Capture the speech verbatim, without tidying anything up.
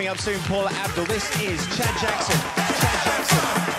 Coming up soon, Paula Abdul. This is Chad Jackson. Chad Jackson.